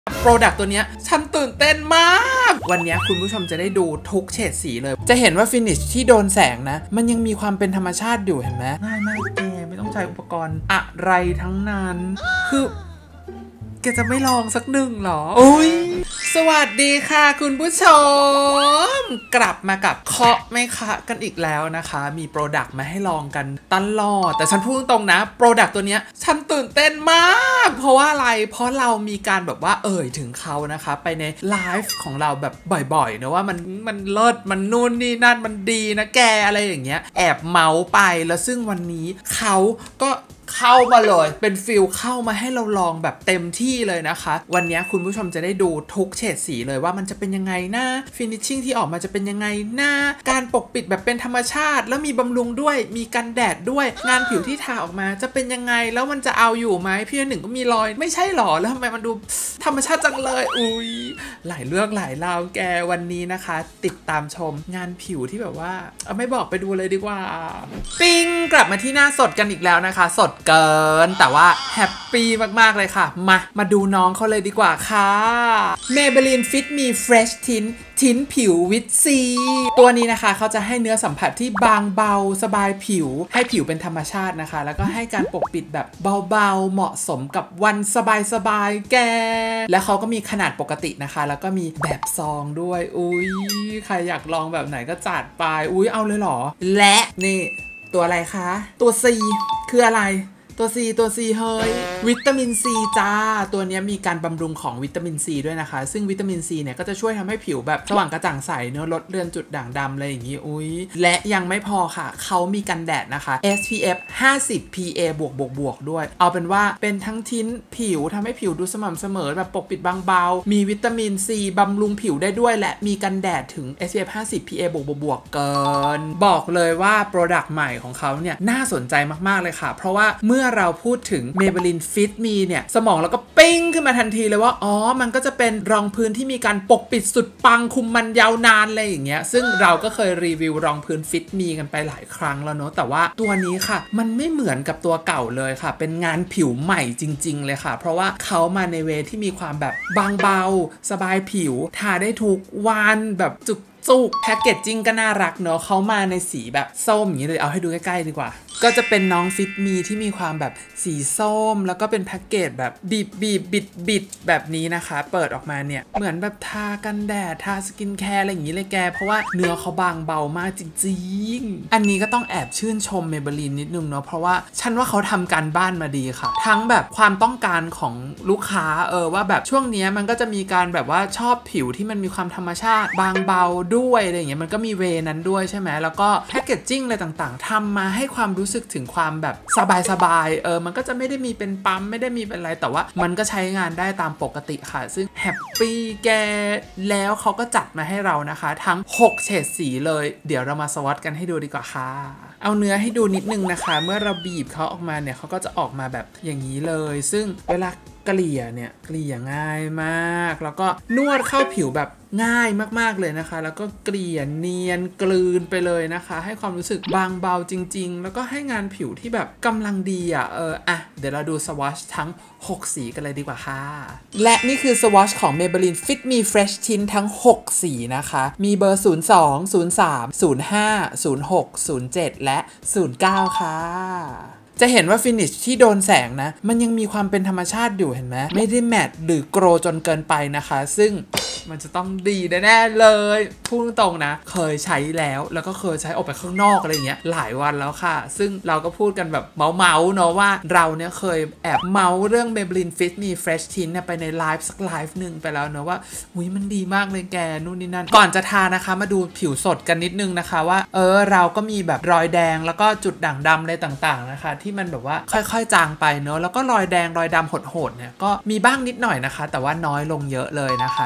โปรดักต์ตัวนี้ฉันตื่นเต้นมากวันนี้คุณผู้ชมจะได้ดูทุกเฉดสีเลยจะเห็นว่าฟินิชที่โดนแสงนะมันยังมีความเป็นธรรมชาติอยู่เห็นไหมง่ายมากแกไม่ต้องใช้อุปกรณ์อะไรทั้งนั้นคือแกจะไม่ลองสักหนึ่งหรออุ้ยสวัสดีค่ะคุณผู้ชมกลับมากับเคาะไม่คะกันอีกแล้วนะคะมีโปรดักต์มาให้ลองกันตลอดแต่ฉันพูดตรงนะโปรดักต์ตัวนี้ฉันตื่นเต้นมากเพราะว่าอะไรเพราะเรามีการแบบว่าถึงเขานะคะไปในไลฟ์ของเราแบบบ่อยๆนะว่ามันเลิศมันนู่นนี่นั่นมันดีนะแกอะไรอย่างเงี้ยแอบเมาส์ไปแล้วซึ่งวันนี้เขาก็เข้ามาเลยเป็นฟิลเข้ามาให้เราลองแบบเต็มที่เลยนะคะวันนี้คุณผู้ชมจะได้ดูทุกเฉดสีเลยว่ามันจะเป็นยังไงนะฟินิชชิ่งที่ออกมาจะเป็นยังไงนะการปกปิดแบบเป็นธรรมชาติแล้วมีบำรุงด้วยมีกันแดดด้วยงานผิวที่ทาออกมาจะเป็นยังไงแล้วมันจะเอาอยู่ไหมพี่หนึ่งก็มีรอยไม่ใช่หรอแล้วทำไมมันดูธรรมชาติจังเลยอุ้ยหลายเรื่องหลายราวแกวันนี้นะคะติดตามชมงานผิวที่แบบว่าไม่บอกไปดูเลยดีกว่าปิ้งกลับมาที่หน้าสดกันอีกแล้วนะคะสดเกินแต่ว่าแฮปปี้มากๆเลยค่ะมาดูน้องเขาเลยดีกว่าค่ะ Maybelline Fit Me Fresh Tintผิววิตซีตัวนี้นะคะเขาจะให้เนื้อสัมผัสที่บางเบาสบายผิวให้ผิวเป็นธรรมชาตินะคะแล้วก็ให้การปกปิดแบบเบาๆเหมาะสมกับวันสบายๆแกแล้วเขาก็มีขนาดปกตินะคะแล้วก็มีแบบซองด้วยอุ้ยใครอยากลองแบบไหนก็จัดไปอุ้ยเอาเลยเหรอและนี่ตัวอะไรคะตัว C คืออะไรตัว C เฮ้ยวิตามิน C จ้าตัวนี้มีการบำรุงของวิตามิน C ด้วยนะคะซึ่งวิตามิน C เนี่ยก็จะช่วยทำให้ผิวแบบสว่างกระจ่างใสเนื้อลดเลือนจุดด่างดำอะไรอย่างนี้อุ้ยและยังไม่พอค่ะเขามีกันแดดนะคะ SPF 50 PA บวกด้วยเอาเป็นว่าเป็นทั้งทิ้นผิวทำให้ผิวดูสม่ำเสมอแบบปกปิดบางเบามีวิตามิน C บำรุงผิวได้ด้วยและมีกันแดดถึง SPF 50 PA บวกเกินบอกเลยว่าโปรดักต์ใหม่ของเขาเนี่ยน่าสนใจมากๆเลยค่ะเพราะว่าเมื่อเราพูดถึง Maybelline Fit Me เนี่ยสมองเราก็ปิ้งขึ้นมาทันทีเลยว่ามันก็จะเป็นรองพื้นที่มีการปกปิดสุดปังคุมมันยาวนานอะไรอย่างเงี้ยซึ่งเราก็เคยรีวิวรองพื้น Fit Me กันไปหลายครั้งแล้วเนอะแต่ว่าตัวนี้ค่ะมันไม่เหมือนกับตัวเก่าเลยค่ะเป็นงานผิวใหม่จริงๆเลยค่ะเพราะว่าเขามาในเวที่มีความแบบบางเบาสบายผิวทาได้ทุกวันแบบจุกแพคเกจจิ้งก็น่ารักเนอะเขามาในสีแบบส้มอย่างนี้เลยเอาให้ดูใกล้ๆดีกว่าก็จะเป็นน้องฟิตมีที่มีความแบบสีส้มแล้วก็เป็นแพ็กเกจแบบบิดแบบนี้นะคะเปิดออกมาเนี่ยเหมือนแบบทากันแดดทาสกินแคร์อะไรอย่างนี้เลยแกเพราะว่าเนื้อเขาบางเบามากจริงๆอันนี้ก็ต้องแอบชื่นชม Maybelline นิดนึงเนาะเพราะว่าฉันว่าเขาทำการบ้านมาดีค่ะทั้งแบบความต้องการของลูกค้าว่าแบบช่วงนี้มันก็จะมีการแบบว่าชอบผิวที่มันมีความธรรมชาติบางเบาด้วยอะไรอย่างเงี้ยมันก็มีเวนั้นด้วยใช่ไหมแล้วก็แพคเกจจิ้งอะไรต่างๆทำมาให้ความรู้สึกถึงความแบบสบายมันก็จะไม่ได้มีเป็นปั๊มไม่ได้มีเป็นอะไรแต่ว่ามันก็ใช้งานได้ตามปกติค่ะซึ่งแฮปปี้แกแล้วเขาก็จัดมาให้เรานะคะทั้ง6เฉดสีเลยเดี๋ยวเรามาสวอตกันให้ดูดีกว่าค่ะเอาเนื้อให้ดูนิดนึงนะคะเมื่อเราบีบเขาออกมาเนี่ยเขาก็จะออกมาแบบอย่างนี้เลยซึ่งเวลาเกลี่ยเนี่ยเกลี่ยง่ายมากแล้วก็นวดเข้าผิวแบบง่ายมากๆเลยนะคะแล้วก็เกลี่ยเนียนกลืนไปเลยนะคะให้ความรู้สึกบางเบาจริงๆแล้วก็ให้งานผิวที่แบบกำลังดีเดี๋ยวเราดูสวอชทั้ง6สีกันเลยดีกว่าค่ะและนี่คือสวอชของ Maybelline Fit Me Fresh Tint ทั้ง6สีนะคะมีเบอร์ 02 03 05 06 07 และ 09 ค่ะจะเห็นว่าฟินิชที่โดนแสงนะมันยังมีความเป็นธรรมชาติอยู่เห็นไหมไม่ได้แมตต์หรือโกรจนเกินไปนะคะซึ่งมันจะต้องดีแน่ๆเลยพูดตรงนะเคยใช้แล้วก็เคยใช้ออกไปข้างนอกอะไรเงี้ยหลายวันแล้วค่ะซึ่งเราก็พูดกันแบบเมาเนาะว่าเราเนี่ยเคยแอบเมาเรื่อง Maybelline Fit Me Fresh Tint เนี่ยไปในไลฟ์สักไลฟ์หนึ่งไปแล้วเนาะว่ามันดีมากเลยแกนู่นนี่นั่นก่อนจะทานะคะมาดูผิวสดกันนิดนึงนะคะว่าเราก็มีแบบรอยแดงแล้วก็จุดด่างดำอะไรต่างๆนะคะที่มันแบบว่าค่อยๆจางไปเนาะแล้วก็รอยแดงรอยดำโหดๆเนี่ยก็มีบ้างนิดหน่อยนะคะแต่ว่าน้อยลงเยอะเลยนะคะก็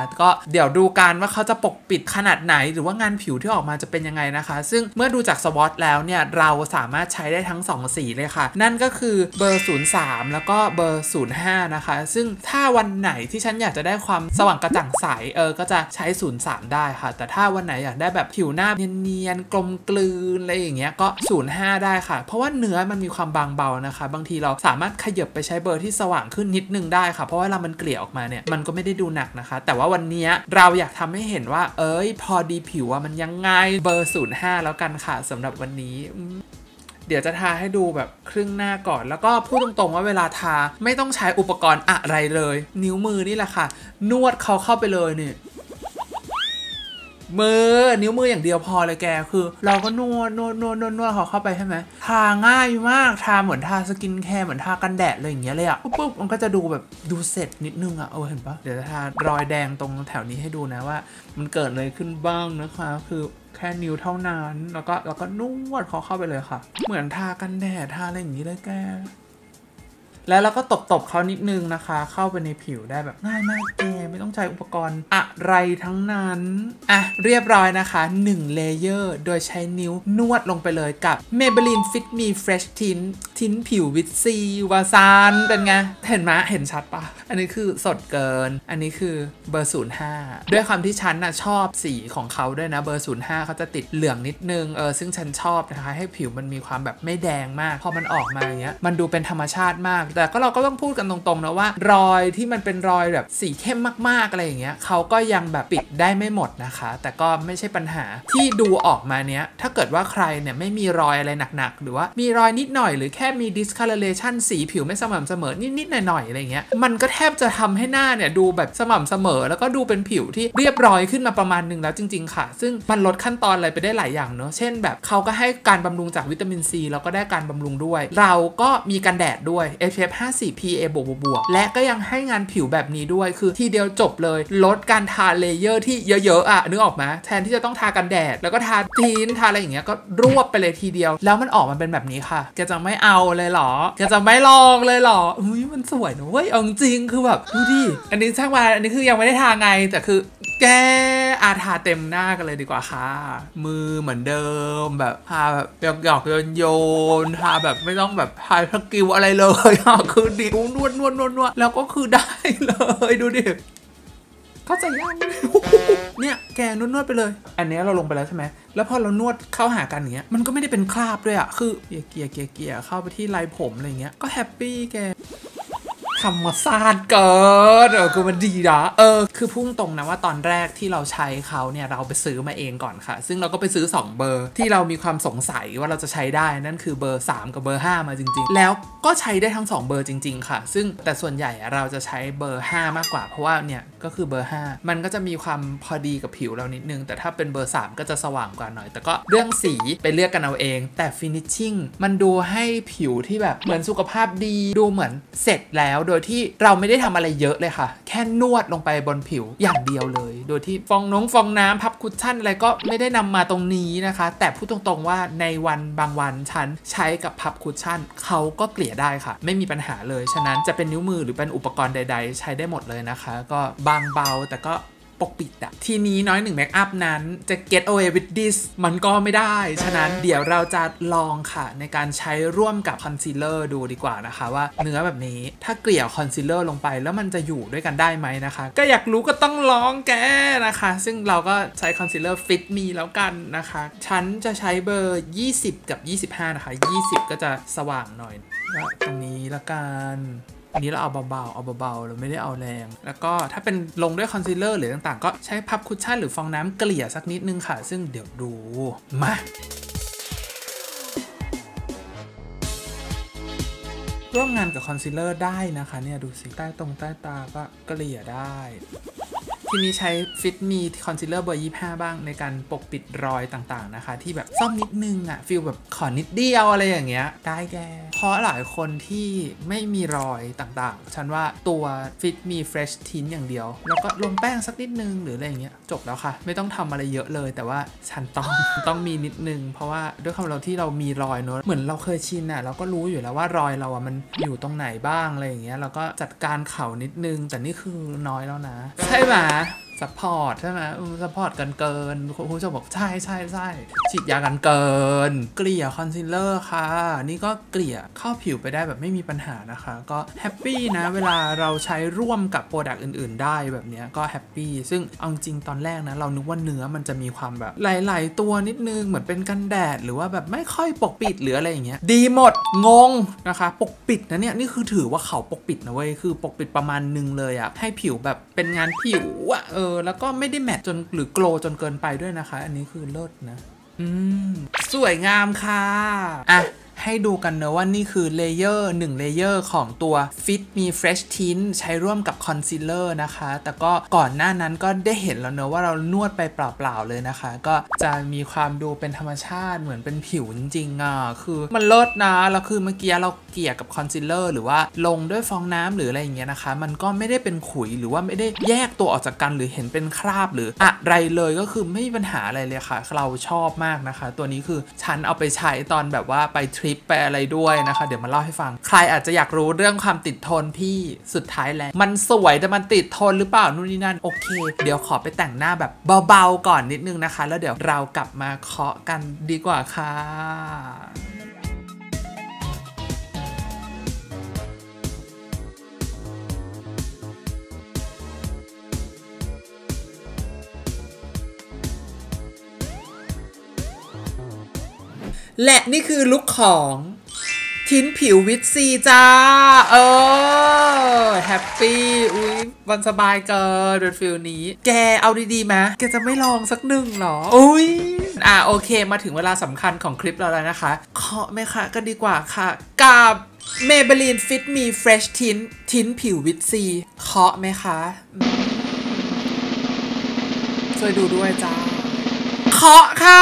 เดี๋ยวดูกันว่าเขาจะปกปิดขนาดไหนหรือว่างานผิวที่ออกมาจะเป็นยังไงนะคะซึ่งเมื่อดูจากสวอตแล้วเนี่ยเราสามารถใช้ได้ทั้ง2สีเลยค่ะนั่นก็คือเบอร์03แล้วก็เบอร์05นะคะซึ่งถ้าวันไหนที่ฉันอยากจะได้ความสว่างกระจ่างใสก็จะใช้03ได้ค่ะแต่ถ้าวันไหนอยากได้แบบผิวหน้าเนียนๆกลมกลืนอะไรอย่างเงี้ยก็05ได้ค่ะเพราะว่าเนื้อมันมีความบางเบานะคะบางทีเราสามารถขยับไปใช้เบอร์ที่สว่างขึ้นนิดนึงได้ค่ะเพราะว่าเวลามันเกลี่ยออกมาเนี่ยมันก็ไม่ได้ดูหนักนะคะแต่ว่าวันนี้เราอยากทำให้เห็นว่าพอดีผิวมันยังไงเบอร์05แล้วกันค่ะสำหรับวันนี้เดี๋ยวจะทาให้ดูแบบครึ่งหน้าก่อนแล้วก็พูดตรงๆว่าเวลาทาไม่ต้องใช้อุปกรณ์อะไรเลยนิ้วมือนี่แหละค่ะนวดเขาเข้าไปเลยนี่นิ้วมืออย่างเดียวพอเลยแกคือเราก็นวดเขาเข้าไปใช่ไหมทาง่ายมากทาเหมือนทาสกินแคร์เหมือนทากันแดดอะไรอย่างเงี้ยเลยอะปุ๊บมันก็จะดูแบบดูเสร็จนิดนึงอะเห็นปะเดี๋ยวจะทารอยแดงตรงแถวนี้ให้ดูนะว่ามันเกิดอะไรขึ้นบ้างนะคะคือแค่นิ้วเท่านั้นแล้วก็นวดเขาเข้าไปเลยค่ะเหมือนทากันแดดทาอะไรอย่างนี้เลยแกแล้วเราก็ตบเขานิดนึงนะคะเข้าไปในผิวได้แบบง่ายมากแกไม่ต้องใช้อุปกรณ์อะไรทั้งนั้นเรียบร้อยนะคะ1เลเยอร์โดยใช้นิ้วนวดลงไปเลยกับ Maybelline Fit Me Fresh Tint ผิววิตซีวาซานเป็นไงเห็นไหมเห็นชัดปะอันนี้คือสดเกินอันนี้คือเบอร์05ด้วยความที่ฉันชอบสีของเขาด้วยนะเบอร์05เขาจะติดเหลืองนิดนึงซึ่งฉันชอบนะคะให้ผิวมันมีความแบบไม่แดงมากพอมันออกมาอย่างเงี้ยมันดูเป็นธรรมชาติมากแต่ก็เราก็ต้องพูดกันตรงๆนะว่ารอยที่มันเป็นรอยแบบสีเข้มมากๆอะไรอย่างเงี้ยเขาก็ยังแบบปิดได้ไม่หมดนะคะแต่ก็ไม่ใช่ปัญหาที่ดูออกมาเนี้ยถ้าเกิดว่าใครเนี่ยไม่มีรอยอะไรหนักๆหรือว่ามีรอยนิดหน่อยหรือแค่มี discoloration สีผิวไม่สม่ำเสมอนิดๆหน่อยๆอะไรเงี้ยมันก็แทบจะทำให้หน้าเนี่ยดูแบบสม่ำเสมอแล้วก็ดูเป็นผิวที่เรียบร้อยขึ้นมาประมาณนึงแล้วจริงๆค่ะซึ่งมันลดขั้นตอนอะไรไปได้หลายอย่างเนาะเช่นแบบเขาก็ให้การบำรุงจากวิตามินซีแล้วก็ได้การบำรุงด้วยเราก็มีกันแดดด้วย SPF 50 PA บวกและก็ยังให้งานผิวแบบนี้ด้วยคือทีเดียวจบเลยลดการทาเลเยอร์ที่เยอะๆนึกออกไหมแทนที่จะต้องทากันแดดแล้วก็ทาทีนทาอะไรอย่างเงี้ยก็รวบไปเลยทีเดียวแล้วมันออกมาเป็นแบบนี้ค่ะแกจะไม่เอาเลยเหรอแกจะไม่ลองเลยเหรอมันสวยนะเว้ยเอาจริงคือแบบดูดิอันนี้ช่างมาอันนี้คือยังไม่ได้ทาไงแต่คือแกทาเต็มหน้ากันเลยดีกว่าค่ะมือเหมือนเดิมแบบทาแบบหยอกโยนทาแบบไม่ต้องแบบทาสกิลอะไรเลยคือนิ้วนวดแล้วก็คือได้เลยดูดิเข้าใจยังเนี่ยแกนวดไปเลยอันนี้เราลงไปแล้วใช่ไหมแล้วพอเรานวดเข้าหากันอย่างเงี้ยมันก็ไม่ได้เป็นคราบด้วยคือเกลี่ยเข้าไปที่ลายผมอะไรเงี้ยก็แฮปปี้แกธรรมชาติเกินคือมันดีนะคือพุ่งตรงนะว่าตอนแรกที่เราใช้เขาเนี่ยเราไปซื้อมาเองก่อนค่ะซึ่งเราก็ไปซื้อ2เบอร์ที่เรามีความสงสัยว่าเราจะใช้ได้นั่นคือเบอร์3กับเบอร์5มาจริงๆแล้วก็ใช้ได้ทั้ง2เบอร์จริงๆค่ะซึ่งแต่ส่วนใหญ่เราจะใช้เบอร์5มากกว่าเพราะว่าเนี่ยก็คือเบอร์5มันก็จะมีความพอดีกับผิวเรานิดนึงแต่ถ้าเป็นเบอร์3ก็จะสว่างกว่าหน่อยแต่ก็เรื่องสีไปเลือกกันเอาเองแต่ finishing มันดูให้ผิวที่แบบเหมือนสุขภาพดีดูเหมือนเสร็จแล้วโดยที่เราไม่ได้ทำอะไรเยอะเลยค่ะแค่นวดลงไปบนผิวอย่างเดียวเลยโดยที่ฟองน้ำพับคุชชั่นอะไรก็ไม่ได้นำมาตรงนี้นะคะแต่พูดตรงๆว่าในวันบางวันฉันใช้กับพับคุชชั่นเขาก็เกลี่ยได้ค่ะไม่มีปัญหาเลยฉะนั้นจะเป็นนิ้วมือหรือเป็นอุปกรณ์ใดๆใช้ได้หมดเลยนะคะก็บางเบาแต่ก็ปกปิดทีนี้น้อยหนึ่งเมคอัพนั้นจะ get away with this มันก็ไม่ได้ฉะนั้นเดี๋ยวเราจะลองค่ะในการใช้ร่วมกับคอนซีลเลอร์ดูดีกว่านะคะว่าเนื้อแบบนี้ถ้าเกลี่ยคอนซีลเลอร์ลงไปแล้วมันจะอยู่ด้วยกันได้ไหมนะคะก็อยากรู้ก็ต้องลองแกนะคะซึ่งเราก็ใช้คอนซีลเลอร์ Fit Me แล้วกันนะคะฉันจะใช้เบอร์20กับ25นะคะ20ก็จะสว่างหน่อยแล้วตรงนี้ละกันอันนี้เราเอาเบาๆเราไม่ได้เอาแรงแล้วก็ถ้าเป็นลงด้วยคอนซีลเลอร์หรือต่างๆก็ใช้พับคุชชั่นหรือฟองน้ำเกลี่ยสักนิดนึงค่ะซึ่งเดี๋ยวดูมาร่วมงานกับคอนซีลเลอร์ได้นะคะเนี่ยดูสิใต้ตาก็เกลี่ยได้ทีนี้ใช้ Fit Me Concealer เบอร์25บ้างในการปกปิดรอยต่างๆนะคะที่แบบซ่อมนิดนึงฟีลแบบขอนิดเดียวอะไรอย่างเงี้ยได้แกเพราะหลายคนที่ไม่มีรอยต่างๆฉันว่าตัว Fit Me Fresh Tint อย่างเดียวแล้วก็ลงแป้งสักนิดนึงหรืออะไรอย่างเงี้ยจบแล้วค่ะไม่ต้องทำอะไรเยอะเลยแต่ว่าฉันต้องมีนิดนึงเพราะว่าด้วยความเราที่เรามีรอยเนอะเหมือนเราเคยชินเราก็รู้อยู่แล้วว่ารอยเรามันอยู่ตรงไหนบ้างอะไรอย่างเงี้ยเราก็จัดการเข่านิดนึงแต่นี่คือน้อยแล้วนะใช่ไหมซัพพอร์ตใช่ไหมซัพพอร์ตกันเกินคุณผู้ชมบอกใช่ฉีดยากันเกินเกลี่ยคอนซีลเลอร์ค่ะนี่ก็เกลี่ยเข้าผิวไปได้แบบไม่มีปัญหานะคะก็แฮปปี้นะเวลาเราใช้ร่วมกับโปรดักต์อื่นๆได้แบบนี้ก็แฮปปี้ซึ่งเอาจริงตอนแรกนะเรานึกว่าเนื้อมันจะมีความแบบหลายๆตัวนิดนึงเหมือนเป็นกันแดดหรือว่าแบบไม่ค่อยปกปิดหรืออะไรอย่างเงี้ยดีหมดงงนะคะปกปิดนะเนี่ยนี่คือถือว่าเขาปกปิดนะเว้ยคือปกปิดประมาณนึงเลยอะให้ผิวแบบเป็นงานผิวอะแล้วก็ไม่ได้แมตต์จนหรือโกลจนเกินไปด้วยนะคะอันนี้คือเลิศนะสวยงามค่ะอ่ะให้ดูกันเนอะว่านี่คือเลเยอร์1เลเยอร์ของตัว Fit Me Fresh Tint ใช้ร่วมกับคอนซีลเลอร์นะคะแต่ก็ก่อนหน้านั้นก็ได้เห็นแล้วเนอะว่าเรานวดไปเปล่าๆเลยนะคะก็จะมีความดูเป็นธรรมชาติเหมือนเป็นผิวจริงๆคือมันเลิศนะแล้วคือเมื่อกี้เราเกลี่ยกับคอนซีลเลอร์หรือว่าลงด้วยฟองน้ำหรืออะไรอย่างเงี้ยนะคะมันก็ไม่ได้เป็นขุยหรือว่าไม่ได้แยกตัวออกจากกันหรือเห็นเป็นคราบหรืออะไรเลยก็คือไม่มีปัญหาอะไรเลยค่ะเราชอบมากนะคะตัวนี้คือฉันเอาไปใช้ตอนแบบว่าไปทริปไปอะไรด้วยนะคะเดี๋ยวมาเล่าให้ฟังใครอาจจะอยากรู้เรื่องความติดทนพี่สุดท้ายแล้วมันสวยแต่มันติดทนหรือเปล่านู่นนี่นั่นโอเคเดี๋ยวขอไปแต่งหน้าแบบเบาๆก่อนนิดนึงนะคะแล้วเดี๋ยวเรากลับมาเคาะกันดีกว่าค่ะและนี่คือลุคของทิ้นผิววิตซีจ้าแฮปปี้อุ้ยวันสบายเกินเป็นฟิลนี้แกเอาดีๆไหมแกจะไม่ลองสักหนึ่งหรออุ้ยโอเคมาถึงเวลาสำคัญของคลิปเราแล้วนะคะเคาะไหมคะกันดีกว่าค่ะกับ Maybelline Fit Me Fresh Tint ทิ้นผิววิตซีเคาะไหมคะช่วยดูด้วยจ้าเคาะค่ะ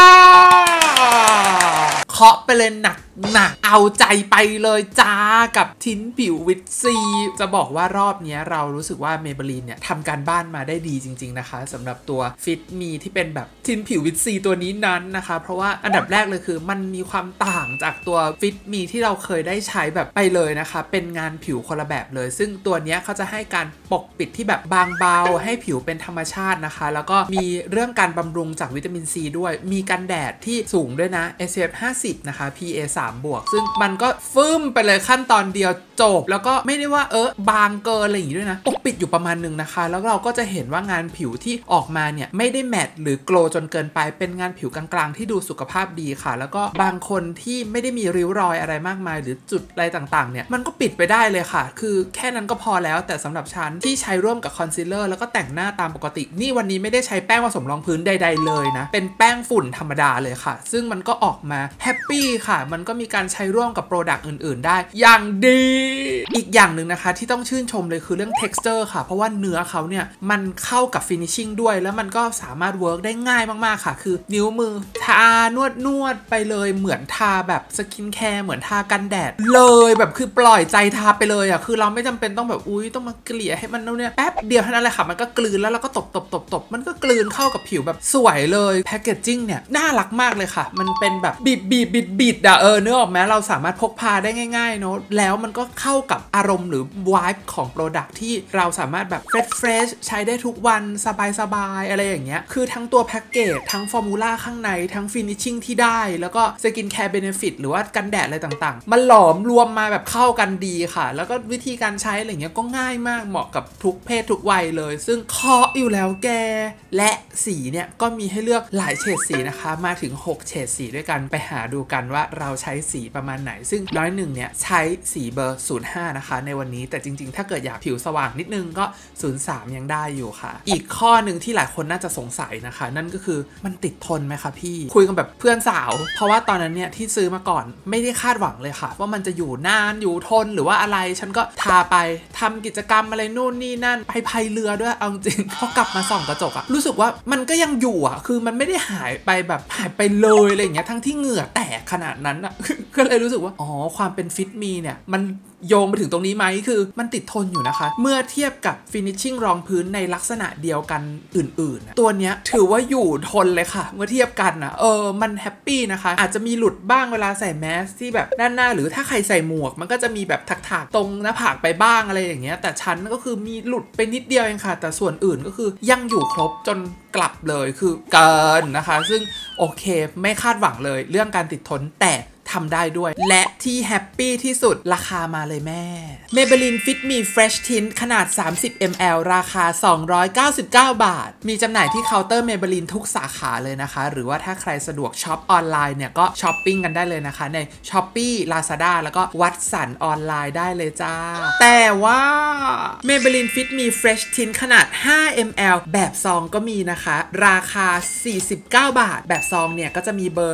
เคาะไปเลยหนักเอาใจไปเลยจ้ากับทิ้นผิววิตซีจะบอกว่ารอบนี้เรารู้สึกว่า Maybelline เนี่ยทำการบ้านมาได้ดีจริงๆนะคะสำหรับตัว Fit Me ที่เป็นแบบทิ้นผิววิตซีตัวนี้นั้นนะคะเพราะว่าอันดับแรกเลยคือมันมีความต่างจากตัว Fit Me ที่เราเคยได้ใช้แบบไปเลยนะคะเป็นงานผิวคนละแบบเลยซึ่งตัวนี้เขาจะให้การปกปิดที่แบบบางเบาให้ผิวเป็นธรรมชาตินะคะแล้วก็มีเรื่องการบำรุงจากวิตามินซีด้วยมีกันแดดที่สูงด้วยนะ SPF 50 นะคะ PA 3 บวกซึ่งมันก็ฟึ่มไปเลยขั้นตอนเดียวจบแล้วก็ไม่ได้ว่าบางเกินอะไรอย่างงี้ด้วยนะปกปิดอยู่ประมาณนึงนะคะแล้วเราก็จะเห็นว่างานผิวที่ออกมาเนี่ยไม่ได้แมตต์หรือโกลจนเกินไปเป็นงานผิวกลางๆที่ดูสุขภาพดีค่ะแล้วก็บางคนที่ไม่ได้มีริ้วรอยอะไรมากมายหรือจุดอะไรต่างๆเนี่ยมันก็ปิดไปได้เลยค่ะคือแค่นั้นก็พอแล้วแต่สำหรับฉันที่ใช้ร่วมกับคอนซีลเลอร์แล้วก็แต่งหน้าตามปกตินี่วันนี้ไม่ได้ใช้แป้งผสมรองพื้นใดๆเลยนะเป็นแป้งฝุ่นธรรมดาเลยค่ะซึ่งมันก็ออกมาแฮปปี้ค่ะมันก็มีการใช้ร่วมกับโปรดักต์อื่นๆได้อย่างดีอีกอย่างหนึ่งนะคะที่ต้องชื่นชมเลยคือเรื่อง texture ค่ะเพราะว่าเนื้อเขาเนี่ยมันเข้ากับ finishing ด้วยแล้วมันก็สามารถเวิร์กได้ง่ายมากๆค่ะคือนิ้วมือทานวดไปเลยเหมือนทาแบบสกินแคร์เหมือนทากันแดดเลยแบบคือปล่อยใจทาไปเลยอ่ะคือเราไม่จำเป็นต้องแบบอุ้ยต้องมาเกลี่ยให้มันเนี่ยแป๊บเดียวเท่านั้นแหละค่ะมันก็กลืนแล้วเราก็ตบมันก็กลืนเข้ากับผิวแบบสวยเลยแพคเกจจิ้งเนี่ยน่ารักมากเลยค่ะมันเป็นแบบบิดอ่ะเนื้อออกไหมเราสามารถพกพาได้ง่ายๆเนาะแล้วมันก็เข้ากับอารมณ์หรือ vibe ของ product ที่เราสามารถแบบเฟรชใช้ได้ทุกวันสบายอะไรอย่างเงี้ยคือทั้งตัวแพ็กเกจทั้งฟอร์มูล่าข้างในทั้ง finishing ที่ได้แล้วก็สกินแคร์เบเนฟิตหรือว่ากันแดดอะไรต่างๆมันหลอมรวมมาแบบเข้ากันดีค่ะแล้วก็วิธีการใช้อะไรเงี้ยก็ง่ายมากเหมาะกับทุกเพศทุกวัยเลยซึ่งเคาะอยู่แล้วแกและสีเนี่ยก็มีให้เลือกหลายเฉดสีนะคะมาถึง6เฉดสีด้วยกันไปหาดูกันว่าเราใช้สีประมาณไหนซึ่ง101เนี่ยใช้สีเบอร์05นะคะในวันนี้แต่จริงๆถ้าเกิดอยากผิวสว่างนิดนึงก็03ยังได้อยู่ค่ะอีกข้อหนึ่งที่หลายคนน่าจะสงสัยนะคะนั่นก็คือมันติดทนไหมคะพี่คุยกันแบบเพื่อนสาวเพราะว่าตอนนั้นเนี่ยที่ซื้อมาก่อนไม่ได้คาดหวังเลยค่ะว่ามันจะอยู่นานอยู่ทนหรือว่าอะไรฉันก็ทาไปทำกิจกรรมอะไรนู่นนี่นั่นไปพายเรือด้วยเอาจริงพอกลับมาส่องกระจกอะรู้สึกว่ามันก็ยังอยู่อะคือมันไม่ได้หายไปแบบหายไปเลยอะไรอย่างเงี้ยทั้งที่เหงื่อแตกขนาดนั้นอะ ก็เลยรู้สึกว่าอ๋อความเป็นฟิตมีเนี่ยมันโยงไปถึงตรงนี้ไหมคือมันติดทนอยู่นะคะเมื่อเทียบกับ finishing รองพื้นในลักษณะเดียวกันอื่นๆตัวเนี้ยถือว่าอยู่ทนเลยค่ะเมื่อเทียบกันนะมันแฮปปี้นะคะอาจจะมีหลุดบ้างเวลาใส่แมสที่แบบด้านหน้าหรือถ้าใครใส่หมวกมันก็จะมีแบบถักๆตรงหน้าผากไปบ้างอะไรอย่างเงี้ยแต่ชั้นก็คือมีหลุดไปนิดเดียวเองค่ะแต่ส่วนอื่นก็คือยังอยู่ครบจนกลับเลยคือเกินนะคะซึ่งโอเคไม่คาดหวังเลยเรื่องการติดทนแต่ทำได้ด้วยและที่แฮปปี้ที่สุดราคามาเลยแม่ Maybelline Fit Me Fresh Tint ขนาด 30ml ราคา 299 บาทมีจำหน่ายที่เคาน์เตอร์ Maybelline ทุกสาขาเลยนะคะหรือว่าถ้าใครสะดวกช็อปออนไลน์เนี่ยก็ช้อปปิ้งกันได้เลยนะคะใน Shopee Lazada แล้วก็วัดสันออนไลน์ได้เลยจ้าแต่ว่า Maybelline Fit Me Fresh Tint ขนาด 5ml แบบซองก็มีนะคะราคา 49 บาทแบบซองเนี่ยก็จะมีเบอร์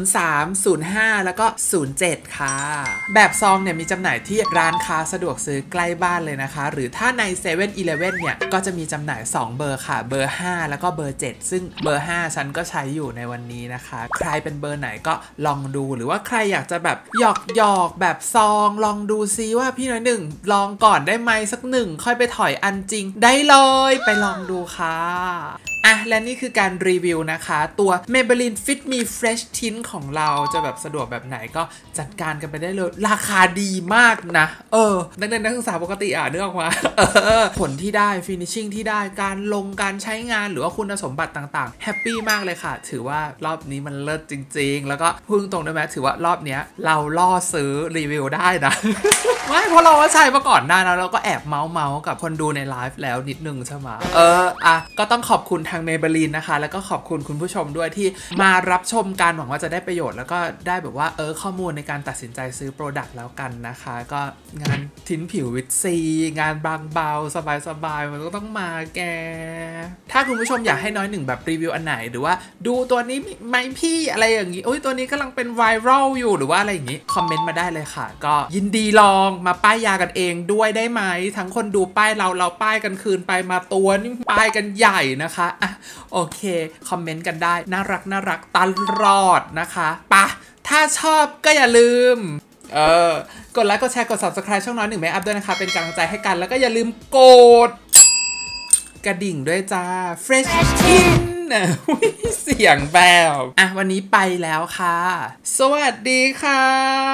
03 05 แล้วก็07 ค่ะแบบซองเนี่ยมีจำหน่ายที่ร้านค้าสะดวกซื้อใกล้บ้านเลยนะคะหรือถ้าใน 7-Eleven เนี่ยก็จะมีจำหน่าย 2 เบอร์ค่ะเบอร์ 5 แล้วก็เบอร์ 7 ซึ่งเบอร์ 5 ฉันก็ใช้อยู่ในวันนี้นะคะใครเป็นเบอร์ไหนก็ลองดูหรือว่าใครอยากจะแบบหยอกแบบซองลองดูซิว่าพี่น้อยหนึ่งลองก่อนได้ไหมสักหนึ่งค่อยไปถอยอันจริงได้เลยไปลองดูค่ะและนี่คือการรีวิวนะคะตัว Maybelline Fit Me Fresh Tint ของเราจะแบบสะดวกแบบไหนก็จัดการกันไปได้เลยราคาดีมากนะนักศึกษาปกตินึกออกมาผลที่ได้ finishing ที่ได้การใช้งานหรือว่าคุณสมบัติต่างๆแฮปปี้มากเลยค่ะถือว่ารอบนี้มันเลิศจริงๆแล้วก็พึ่งตรงได้ไหมถือว่ารอบนี้เราล่อซื้อรีวิวได้นะ ไม่เพราะเราใช้มาก่อนได้นะเราก็แอบเมาส์กับคนดูในไลฟ์แล้วนิดนึงใช่ไหมก็ต้องขอบคุณทาง Maybelline นะคะแล้วก็ขอบคุณคุณผู้ชมด้วยที่มารับชมกันหวังว่าจะได้ประโยชน์แล้วก็ได้แบบว่าข้อมูลในการตัดสินใจซื้อโปรดักต์แล้วกันนะคะก็งานทิ้นผิววิตซีงานบางเบาสบายมันก็ต้องมาแกถ้าคุณผู้ชมอยากให้น้อยหนึ่งแบบรีวิวอันไหนหรือว่าดูตัวนี้ไหมพี่อะไรอย่างนี้ตัวนี้กำลังเป็นไวรัลอยู่หรือว่าอะไรอย่างนี้คอมเมนต์มาได้เลยค่ะก็ยินดีลองมาป้ายยากันเองด้วยได้ไหมทั้งคนดูป้ายเราป้ายกันคืนไปมาตัวนี่ป้ายกันใหญ่นะคะโอเคคอมเมนต์กันได้น่ารักตลอดนะคะถ้าชอบก็อย่าลืมกดไลค์กดแชร์กด Subscribe ช่องน้อยหนึ่งไม่อัพด้วยนะคะเป็นกำลังใจให้กันแล้วก็อย่าลืมกดกระดิ่งด้วยจ้า Fresh Tint เสียงแบบวันนี้ไปแล้วค่ะสวัสดีค่ะ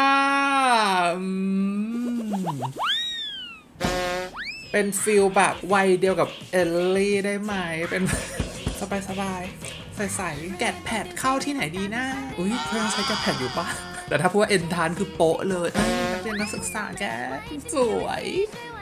เป็นฟิลแบบวัยเดียวกับเอลลี่ได้ไหมเป็นสบายใสแกดแพดเข้าที่ไหนดีนะเพื่อนใช้แกดแพดอยู่ปะแต่ถ้าพูดว่าเอ็นทานคือโป๊ะเลยนักเรียนนักศึกษาแกสวย